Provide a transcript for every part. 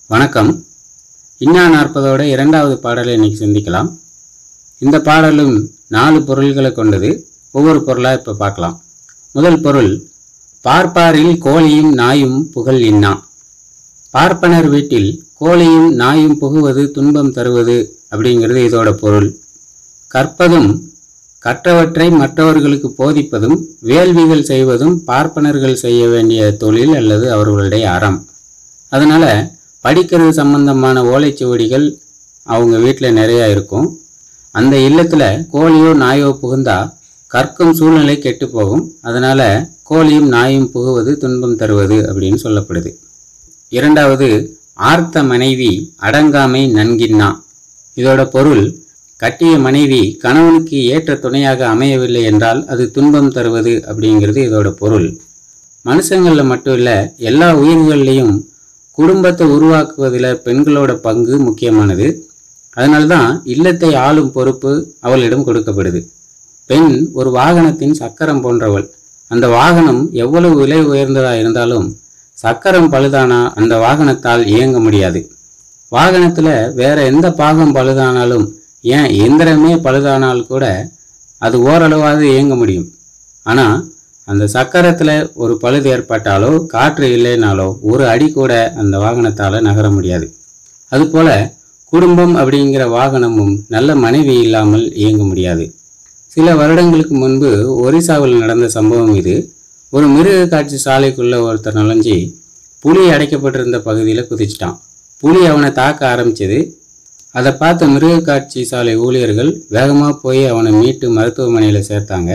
வணக்கம். இன்னா நாற்பதோட இரண்டாவது பாடலை இன்னைக்கு சிந்திக்கலாம். இந்த பாடலும் 4 பொருள்களை கொண்டது. ஒவ்வொரு பொருளாக இப்போ பார்க்கலாம். முதல் பொருள், பார்ப்பாரில் கோழியும் நாயும் புகழ் இன்னா. பார்ப்பனர் வீட்டில் கோழியும் நாயும் புகுவது துன்பம் தருவது அப்படிங்கிறது இதோட பொருள். கற்பதும் கற்றவற்றை மற்றவர்களுக்கு போதிப்பதும் வேள்விகள் செய்வதும் பார்ப்பனர்கள் செய்ய வேண்டிய தொழில் அல்லது அவர்களுடைய அறம். அதனால் படிக்கிறது சம்பந்தமான ஓலைச்சுவடிகள் அவங்க வீட்டில் நிறையா இருக்கும். அந்த இல்லத்தில் கோழியோ நாயோ புகுந்தா கற்கும் சூழ்நிலை கெட்டு போகும். அதனால் கோழியும் நாயும் புகுவது துன்பம் தருவது அப்படின்னு சொல்லப்படுது. இரண்டாவது, ஆர்த்த மனைவி அடங்காமை நன்கின்னா. இதோட பொருள், கட்டிய மனைவி கணவனுக்கு ஏற்ற துணையாக அமையவில்லை என்றால் அது துன்பம் தருவது அப்படிங்கிறது இதோட பொருள். மனுஷங்களில் மட்டும் இல்லை, எல்லா உயிர்கள்லையும் குடும்பத்தை உருவாக்குவதில் பெண்களோட பங்கு முக்கியமானது. அதனால்தான் இல்லத்தை ஆளும் பொறுப்பு அவளிடம் கொடுக்கப்படுது. பெண் ஒரு வாகனத்தின் சக்கரம் போன்றவள். அந்த வாகனம் எவ்வளவு விலை உயர்ந்ததாக இருந்தாலும் சக்கரம் பழுதானா அந்த வாகனத்தால் இயங்க முடியாது. வாகனத்தில் வேற எந்த பாகம் பழுதானாலும், ஏன் எந்திரமே பழுதானால் கூட அது ஓரளவாவது இயங்க முடியும். ஆனால் அந்த சக்கரத்தில் ஒரு பழுது ஏற்பட்டாலோ காற்று இல்லைனாலோ ஒரு அடி கூட அந்த வாகனத்தால் நகர முடியாது. அதுபோல் குடும்பம் அப்படிங்கிற வாகனமும் நல்ல மனைவி இல்லாமல் இயங்க முடியாது. சில வருடங்களுக்கு முன்பு ஒரிசாவில் நடந்த சம்பவம் இது. ஒரு மிருக காட்சி சாலைக்குள்ளே ஒருத்தர் நுழைஞ்சி புலி அடைக்கப்பட்டிருந்த பகுதியில் குதிச்சிட்டான். புலி அவனை தாக்க ஆரம்பிச்சது. அதை பார்த்த மிருக காட்சி சாலை ஊழியர்கள் வேகமாக போய் அவனை மீட்டு மருத்துவமனையில் சேர்த்தாங்க.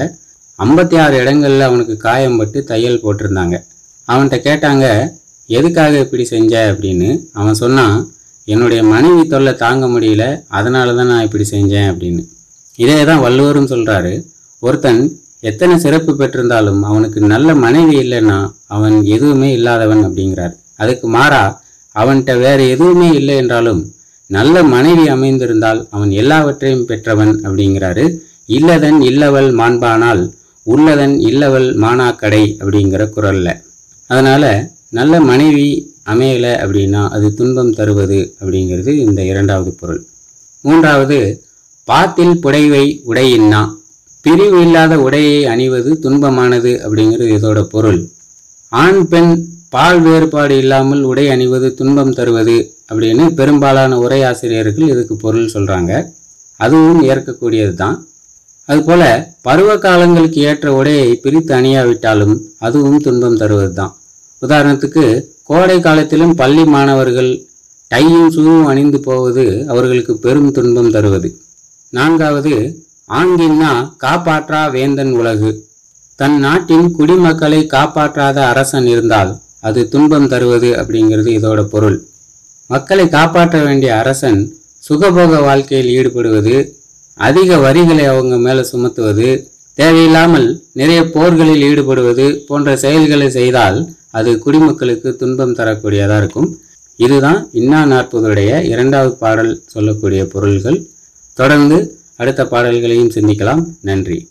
56 இடங்களில் அவனுக்கு காயம்பட்டு தையல் போட்டிருந்தாங்க. அவன்கிட்ட கேட்டாங்க, எதுக்காக இப்படி செஞ்ச அப்படின்னு. அவன் சொன்னான், என்னுடைய மனைவி தொல்லை தாங்க முடியல, அதனால தான் நான் இப்படி செஞ்சேன் அப்படின்னு. இதே தான் வள்ளுவரும் சொல்கிறாரு. ஒருத்தன் எத்தனை சிறப்பு பெற்றிருந்தாலும் அவனுக்கு நல்ல மனைவி இல்லைன்னா அவன் எதுவுமே இல்லாதவன் அப்படிங்கிறார். அதுக்கு மாறா, அவன்கிட்ட வேறு எதுவுமே இல்லை என்றாலும் நல்ல மனைவி அமைந்திருந்தால் அவன் எல்லாவற்றையும் பெற்றவன் அப்படிங்கிறாரு. இல்லதன் இல்லவள் மாண்பானால் உள்ளதன் இல்லவள் மானாக்கடை அப்படிங்கிற குரல்ல. அதனால நல்ல மனைவி அமையலை அப்படின்னா அது துன்பம் தருவது அப்படிங்கிறது இந்த இரண்டாவது பொருள். மூன்றாவது, பாத்தில் புடைவை உடையின்னா. பிரிவு இல்லாத உடையை அணிவது துன்பமானது அப்படிங்கிறது இதோட பொருள். ஆண் பெண் பால் வேறுபாடு இல்லாமல் உடை அணிவது துன்பம் தருவது அப்படின்னு பெரும்பாலான உரையாசிரியர்கள் இதுக்கு பொருள் சொல்றாங்க. அதுவும் ஏற்கக்கூடியது தான். அதுபோல பருவ காலங்களுக்கு ஏற்ற உடையை பிரித்து அணியாவிட்டாலும் அதுவும் துன்பம் தருவது தான். உதாரணத்துக்கு, கோடை காலத்திலும் பள்ளி மாணவர்கள் டையும் ஷூவும் அணிந்து போவது அவர்களுக்கு பெரும் துன்பம் தருவது. நான்காவது, ஆங்கின்னா காப்பாற்றா வேந்தன் உலகு. தன் நாட்டின் குடிமக்களை காப்பாற்றாத அரசன் இருந்தால் அது துன்பம் தருவது அப்படிங்கிறது இதோட பொருள். மக்களை காப்பாற்ற வேண்டிய அரசன் சுகபோக வாழ்க்கையில் ஈடுபடுவது, அதிக வரிகளை அவங்க மேலே சுமத்துவது, தேவையில்லாமல் நிறைய போர்களில் ஈடுபடுவது போன்ற செயல்களை செய்தால் அது குடிமக்களுக்கு துன்பம் தரக்கூடியதாக இருக்கும். இதுதான் இன்னா நாற்பதுடைய இரண்டாவது பாடல் சொல்லக்கூடிய பொருள்கள். தொடர்ந்து அடுத்த பாடல்களையும் சிந்திக்கலாம். நன்றி.